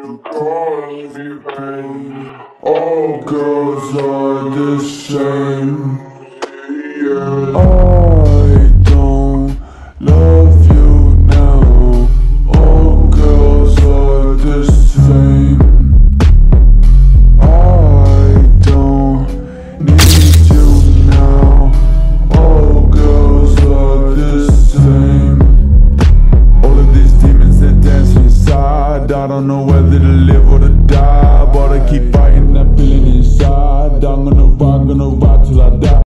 cause you pain. All girls are the same. Yeah. I don't love you now. All girls are the same. I don't need you now. All girls are the same. All of these demons that dance inside, I don't know whether to live or to die, but I keep fighting that feeling inside. I'm gonna rock till I die.